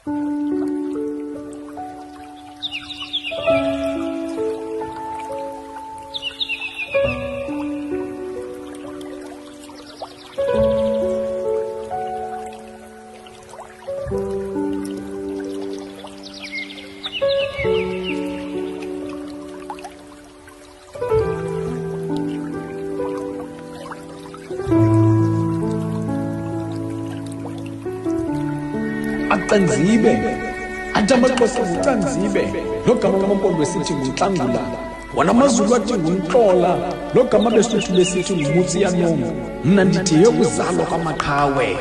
Atanzibe ajamaxhosa utanzibe logama lamaMpondo esithi nguNhlangula wanamaZulu athi nguNhlola logama beSuthu besithi ngumutsi yanoma mina ndithi yokuzalwa kwaMaqhawe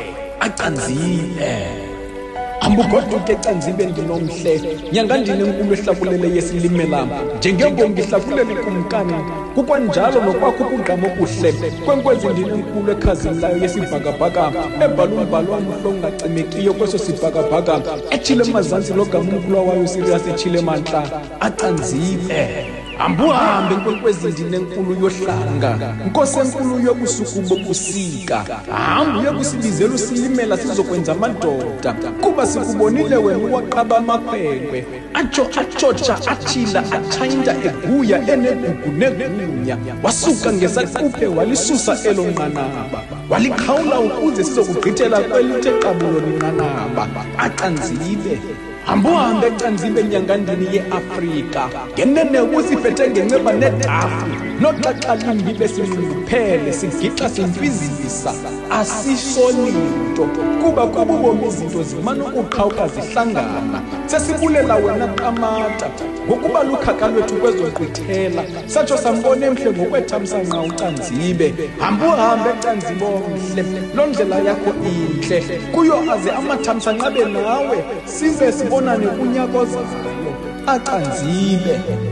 acanzibe ambugodu ke canzibe ndinomhle nyanga ndinenkulu ehlakulele yesilimela njengembongi ihlakulele kumkani kukwanjalo nokwakho kugqama okuhle kwenkwezi ndinenkulu ekhazini layo yesibhakabhaka ebhalumbhalwa umhlo ongacimekiyo kweso sibhakabhaka ethile emazantsi logama umkhulu wayo Sirius ethile mantla acanzibe ambuhambe kwenkwezi ndinenkulu yohlanga Nkosi enkulu yobusuku bobusika hamba uyekusibizela usilimela sizokwenza amadoda kuba sikubonile wena waqaba amakhwenkwe atshotsha athila atshayinda eguya enegugu negunya wasuka ngesaquphe walisusa elo nqanaba walikhawula ukuze sizokugqithela kwelithe qabulo linqanaba acanzibe ambuhambe ecanzibe nyangandini yeAfrika ngenene ubusiphethe ngenceba nedafu noxaxalimbi besinxunguphele sigixa simfizisa asisonito kuba kububomi izinto zimana ukuqhawuka zihlangana sesibulela wena Qamata ngokuba lukhaka lwethu kwezogqithela satsho sambona emhle ngokwethamsanqa ucanzibe ambuhambe ecanzibe omhle londlela yakho inhle kuyo aze amathamsanqa abe nawe size sibonane kunyakozayo acanzibe